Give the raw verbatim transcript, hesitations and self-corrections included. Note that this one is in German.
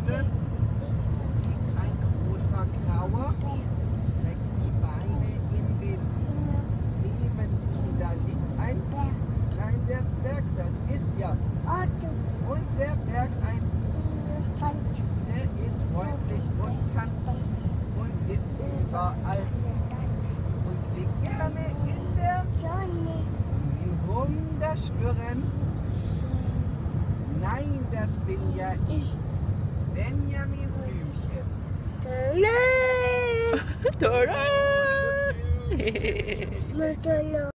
Grüne. Ein großer Grauer streckt die Beine in den Neben ihm, da liegt ein kleiner Zwerg, das ist ja. Und der Berg ein, der ist freundlich und kann und ist überall und liegt gerne in der Sonne. Um ihn rum das Schwirren. Nein, das bin ja ich, Benjamin Blümchen. Tada!